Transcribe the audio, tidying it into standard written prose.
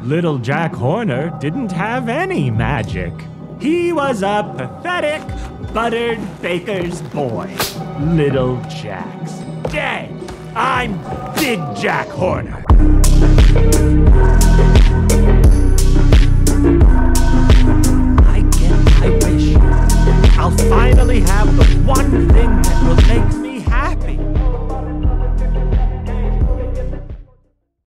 Little Jack Horner didn't have any magic. He was a pathetic, buttered baker's boy. Little Jack's dead. I'm Big Jack Horner. I get my wish. I'll finally have the